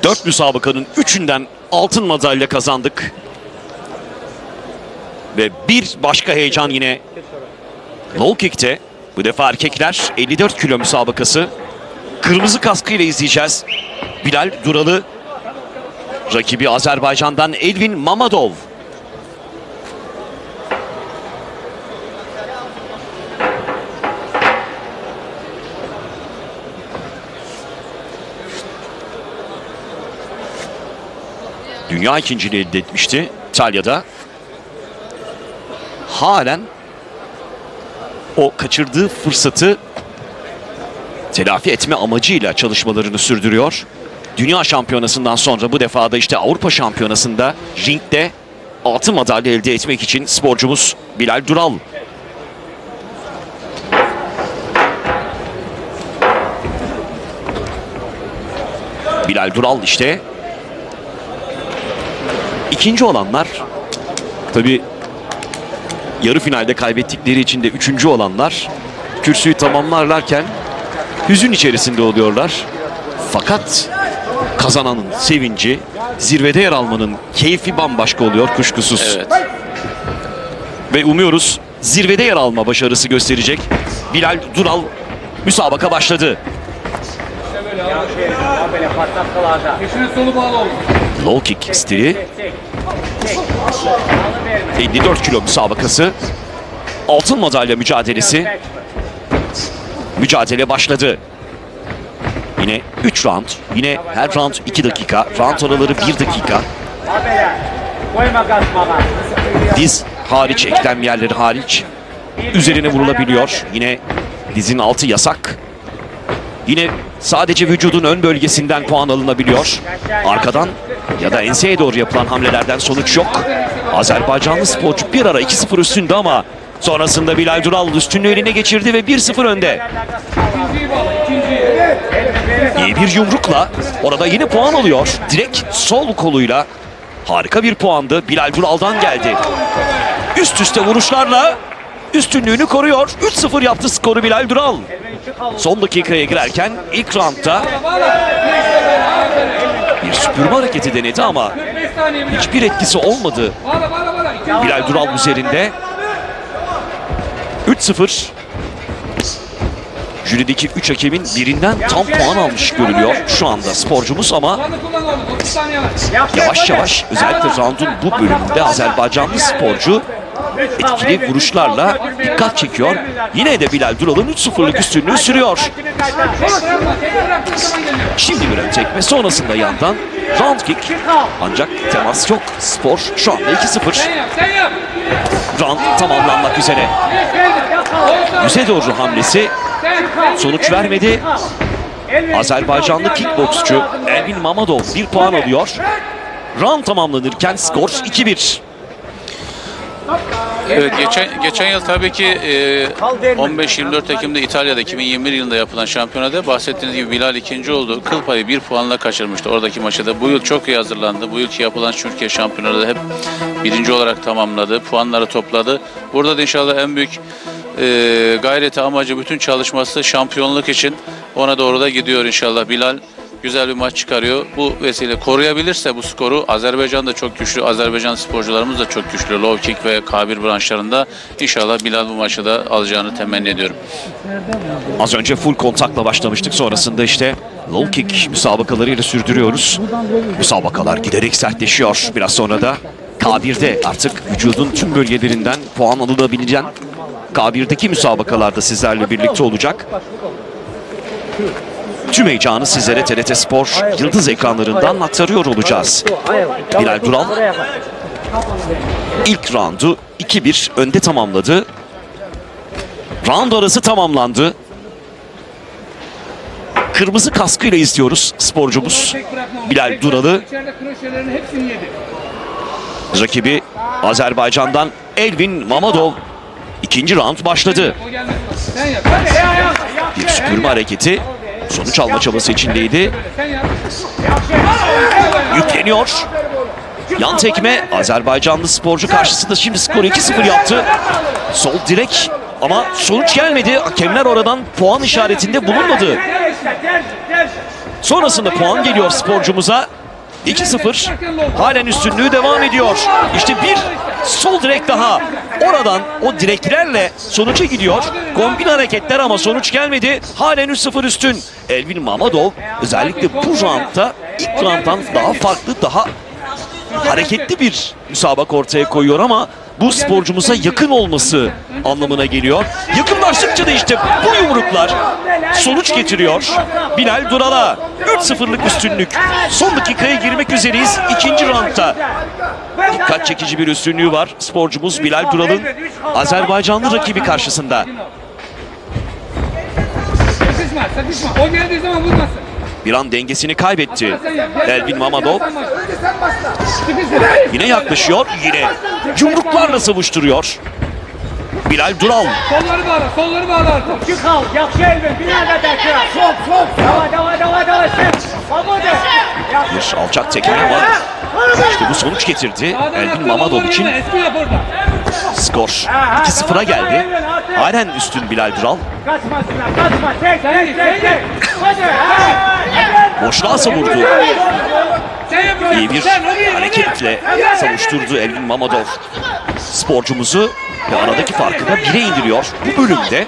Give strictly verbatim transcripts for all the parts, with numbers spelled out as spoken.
Dört müsabakanın üçünden altın madalya kazandık. Ve bir başka heyecan yine low kick'te. Bu defa erkekler elli dört kilo müsabakası. Kırmızı kaskıyla izleyeceğiz. Bilal Duralı. Rakibi Azerbaycan'dan Elvin Mamadov. Dünya ikinciliği elde etmişti İtalya'da. Halen o kaçırdığı fırsatı telafi etme amacıyla çalışmalarını sürdürüyor. Dünya şampiyonasından sonra bu defa da işte Avrupa şampiyonasında ringde altın madalya elde etmek için sporcumuz Bilal Dural. Bilal Dural işte. İkinci olanlar, tabii yarı finalde kaybettikleri için de üçüncü olanlar kürsüyü tamamlarlarken hüzün içerisinde oluyorlar. Fakat kazananın sevinci, zirvede yer almanın keyfi bambaşka oluyor kuşkusuz. Evet. Ve umuyoruz zirvede yer alma başarısı gösterecek. Bilal Dural, müsabaka başladı. Low kick stili. elli dört kilo müsabakası. Altın madalya mücadelesi. Mücadele başladı. Yine üç round. Yine her round iki dakika. Round araları bir dakika. Diz hariç, eklem yerleri hariç üzerine vurulabiliyor. Yine dizin altı yasak. Yine sadece vücudun ön bölgesinden puan alınabiliyor. Arkadan ya da enseye doğru yapılan hamlelerden sonuç yok. Azerbaycanlı sporcu bir ara iki sıfır üstünde ama sonrasında Bilal Dural üstünlüğü eline geçirdi ve bir sıfır önde. İyi bir yumrukla orada yine puan alıyor. Direkt sol koluyla harika bir puandı. Bilal Dural'dan geldi. Üst üste vuruşlarla üstünlüğünü koruyor. üç sıfır yaptı skoru Bilal Dural. Son dakikaya girerken ilk roundda bir süpürme hareketi denedi ama hiçbir etkisi olmadı Bilal Dural üzerinde. üç sıfır. Jürideki üç hakemin birinden tam puan almış görülüyor şu anda sporcumuz ama yavaş yavaş özellikle roundun bu bölümünde Azerbaycanlı sporcu etkili vuruşlarla dikkat çekiyor. Yine de Bilal Dural'ın üç sıfırlık üstünlüğü sürüyor. Şimdi bir ön tekme, sonrasında yandan round kick. Ancak temas yok. Spor şu anda iki sıfır. Round tamamlanmak üzere. Yüze doğru hamlesi sonuç vermedi. Azerbaycanlı kickboksçu Elvin Mamadov bir puan alıyor. Round tamamlanırken skor iki bir. Evet, geçen geçen yıl tabii ki e, on beş yirmi dört Ekim'de İtalya'da iki bin yirmi bir yılında yapılan şampiyonada bahsettiğiniz gibi Bilal ikinci oldu. Kıl payı bir puanla kaçırmıştı oradaki maçta da. Bu yıl çok iyi hazırlandı. Bu yılki yapılan Türkiye şampiyonada hep birinci olarak tamamladı. Puanları topladı. Burada da inşallah en büyük e, gayreti, amacı, bütün çalışması şampiyonluk için ona doğru da gidiyor inşallah. Bilal güzel bir maç çıkarıyor. Bu vesile koruyabilirse bu skoru, Azerbaycan da çok güçlü. Azerbaycan sporcularımız da çok güçlü. Low kick ve K bir branşlarında. İnşallah Bilal bu maçı da alacağını temenni ediyorum. Az önce full kontakla başlamıştık. Sonrasında işte low kick müsabakalarıyla sürdürüyoruz. Müsabakalar giderek sertleşiyor. Biraz sonra da K bir'de artık vücudun tüm bölgelerinden puan alınabilen K bir'deki müsabakalarda sizlerle birlikte olacak. Tüm heyecanı sizlere T R T Spor Yıldız ekranlarından aktarıyor olacağız. Bilal Dural ilk roundu iki bir önde tamamladı. Round arası tamamlandı. Kırmızı kaskıyla izliyoruz sporcumuz Bilal Dural'ı. Rakibi Azerbaycan'dan Elvin Mamadov. İkinci round başladı. Bir süpürme hareketi. Sonuç alma çabası içindeydi. Yükleniyor. Yan tekme. Azerbaycanlı sporcu karşısında şimdi skoru iki sıfır yaptı. Sol direk ama sonuç gelmedi. Hakemler oradan puan işaretinde bulunmadı. Sonrasında puan geliyor sporcumuza. iki sıfır. Halen üstünlüğü devam ediyor. İşte bir sol direk daha. Oradan o direklerle sonuca gidiyor. Kombin hareketler ama sonuç gelmedi. Halen üç sıfır üstün. Elvin Mamadov özellikle bu roundda ilk rounddan daha farklı, daha hareketli bir müsabaka ortaya koyuyor ama bu sporcumuza yakın olması anlamına geliyor. Yakınlaştıkça da işte bu yumruklar sonuç getiriyor. Bilal Dural'a üç sıfırlık üstünlük. Son dakikaya girmek üzereyiz ikinci roundda. Dikkat çekici bir üstünlüğü var sporcumuz Bilal Dural'ın Azerbaycanlı rakibi karşısında. Sıkışma, sıkışma. O geldiği zaman vurmasın. Bir an dengesini kaybetti Elvin Mamadov. Yine yaklaşıyor, yine yumruklarla savuşturuyor Bilal Dural. Solları bağla, solları bağla artık. Çık al, yakşı Elvin, bir yerde tekrar. Sok, sok. Dava, dava, dava, dava. Bir alçak tekme var. İşte bu sonuç getirdi Elvin Mamadov için. Skor iki sıfıra geldi. Halen üstün Bilal Dural. Kaçmasınlar, kaçma. Tek, tek, tek, tek. Boşluğa savurdu. İyi bir hareketle savuşturdu Elvin Mamadov sporcumuzu ve aradaki farkı da bire indiriyor bu bölümde.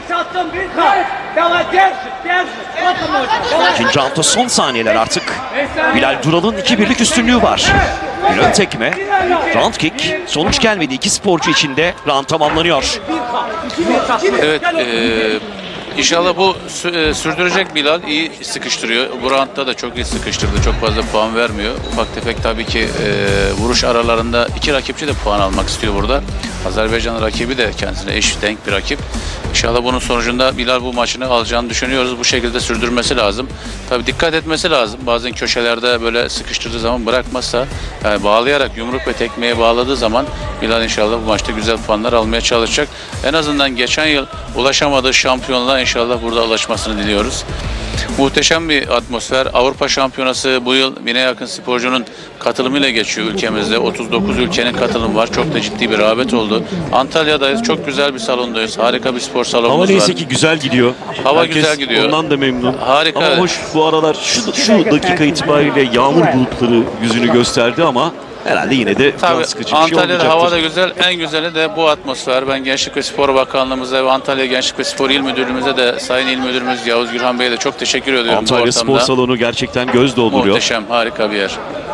İkinci roundda son saniyeler artık. Bilal Dural'ın iki birlik üstünlüğü var. Bir ön tekme, round kick, sonuç gelmedi. İki sporcu için de round tamamlanıyor. Evet, e, inşallah bu sü- e, sürdürecek Bilal. İyi sıkıştırıyor. Bu roundda da çok iyi sıkıştırdı. Çok fazla puan vermiyor. Ufak tefek tabii ki e, vuruş aralarında iki rakipçi de puan almak istiyor burada. Azerbaycan rakibi de kendisine eş denk bir rakip. İnşallah bunun sonucunda Bilal bu maçını alacağını düşünüyoruz. Bu şekilde sürdürmesi lazım. Tabii dikkat etmesi lazım. Bazen köşelerde böyle sıkıştırdığı zaman bırakmazsa, yani bağlayarak yumruk ve tekmeye bağladığı zaman Bilal inşallah bu maçta güzel puanlar almaya çalışacak. En azından geçen yıl ulaşamadığı şampiyonluğa inşallah burada ulaşmasını diliyoruz. Muhteşem bir atmosfer. Avrupa Şampiyonası bu yıl bine yakın sporcunun katılımıyla geçiyor ülkemizde. otuz dokuz ülkenin katılımı var. Çok da ciddi bir rağbet oldu. Antalya'dayız. Çok güzel bir salondayız. Harika bir spor salonumuz Hava neyse var. ki güzel gidiyor. Hava Herkes güzel gidiyor. ondan da memnun. Harika. Ama hoş bu aralar şu, şu dakika itibariyle yağmur bulutları yüzünü gösterdi ama herhalde yine de can Tabii sıkıcı bir şey Antalya'da olmayacaktır. hava da güzel. En güzeli de bu atmosfer. Ben Gençlik ve Spor Bakanlığımıza ve Antalya Gençlik ve Spor İl Müdürlüğümüze de Sayın İl Müdürümüz Yavuz Gürhan Bey'e de çok teşekkür ediyorum bu Antalya Spor ortamda. Salonu gerçekten göz dolduruyor. Muhteşem, harika bir yer.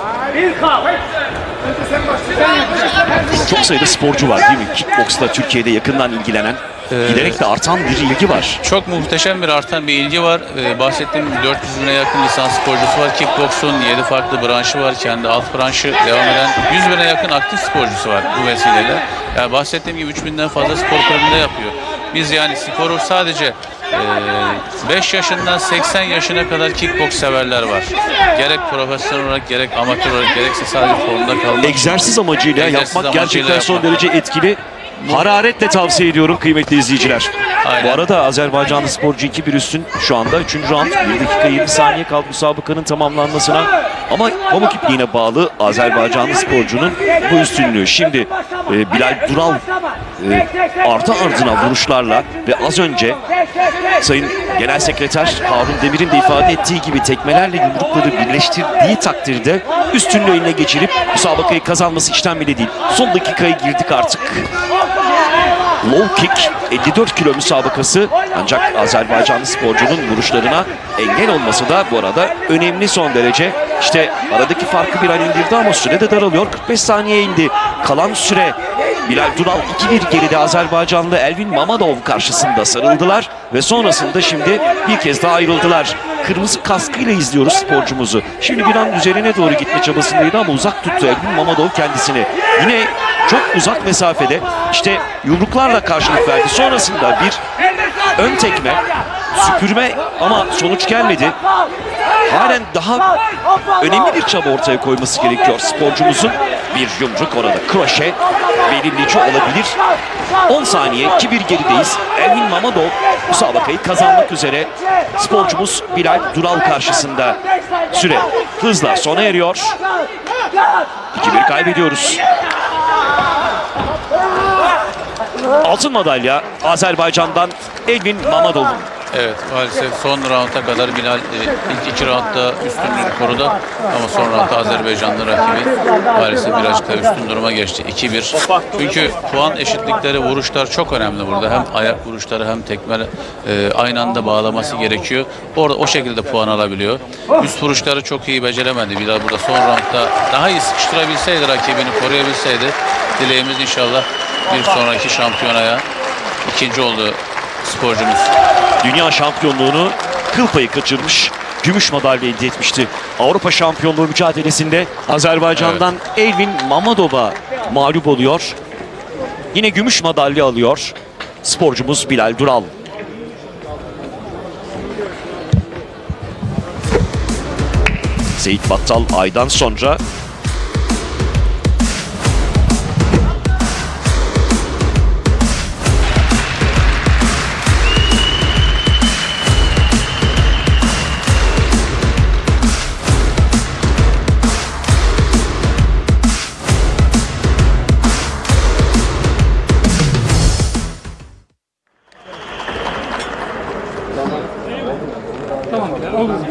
Çok sayıda sporcu var değil mi? Kickboksla Türkiye'de yakından ilgilenen, giderek de artan bir ilgi var. Çok muhteşem bir artan bir ilgi var. Ee, bahsettiğim dört yüz bine yakın lisans sporcusu var. Kickboksun yedi farklı branşı var. Kendi alt branşı devam eden yüz bine yakın aktif sporcusu var bu vesileyle. Yani bahsettiğim gibi üç binden fazla spor kulübünde yapıyor. Biz yani sporu sadece beş yaşından seksen yaşına kadar kickboks severler var. Gerek profesyonel olarak, gerek amatör olarak, gerekse sadece formda kalmak. Egzersiz amacıyla Egzersiz yapmak amacıyla gerçekten son yapmak. derece etkili. Hararetle tavsiye ediyorum kıymetli izleyiciler. Aynen. Bu arada Azerbaycanlı sporcu iki bir üstün şu anda üçüncü round. bir dakika yirmi saniye kaldı müsabakanın tamamlanmasına. Ama pamuk ipliğine bağlı Azerbaycanlı sporcunun bu üstünlüğü. Şimdi e, Bilal Dural e, ardı ardına vuruşlarla ve az önce Sayın Genel Sekreter Harun Demir'in de ifade ettiği gibi tekmelerle yumrukları birleştirdiği takdirde üstünlüğü eline geçirip müsabakayı kazanması işten bile değil. Son dakikaya girdik artık. Low kick elli dört kilo müsabakası, ancak Azerbaycanlı sporcunun vuruşlarına engel olması da bu arada önemli son derece. İşte aradaki farkı bir an indirdi ama süre de daralıyor. kırk beş saniye indi. Kalan süre Bilal Dural iki bir geride Azerbaycanlı Elvin Mamadov karşısında sarıldılar ve sonrasında şimdi bir kez daha ayrıldılar. Kırmızı kaskıyla izliyoruz sporcumuzu. Şimdi bir an üzerine doğru gitme çabasındaydı ama uzak tuttu Elvin Mamadov kendisini. Yine çok uzak mesafede işte yumruklarla karşılık verdi. Sonrasında bir ön tekme, süpürme ama sonuç gelmedi. Halen daha önemli bir çaba ortaya koyması gerekiyor sporcumuzun. Bir yumruk orada kroşe belirleyici olabilir. on saniye iki bir gerideyiz. Elvin Mamadov müsabakayı kazanmak üzere. Sporcumuz Bilal Dural karşısında. Süre hızla sona eriyor. iki bir kaybediyoruz. Altın madalya Azerbaycan'dan Elvin Mamadov'un. Evet, maalesef son rounda kadar Bilal e, ilk iki roundda üstünlüğünü korudu ama son roundda Azerbaycanlı rakibi maalesef birazcık da üstün duruma geçti. iki bir. Çünkü puan eşitlikleri, vuruşlar çok önemli burada. Hem ayak vuruşları hem tekme e, aynı anda bağlaması gerekiyor. Orada o şekilde puan alabiliyor. Üst vuruşları çok iyi beceremedi Bilal burada son roundda. Daha iyi sıkıştırabilseydi, rakibini koruyabilseydi, dileğimiz inşallah bir sonraki şampiyonaya ikinci oldu sporcumuz. Dünya şampiyonluğunu kıl payı kaçırmış, gümüş madalya elde etmişti. Avrupa şampiyonluğu mücadelesinde Azerbaycan'dan evet. Elvin Mammadov'a mağlup oluyor. Yine gümüş madalya alıyor sporcumuz Bilal Dural. Seyit Battal aydan sonra Tamam, olur.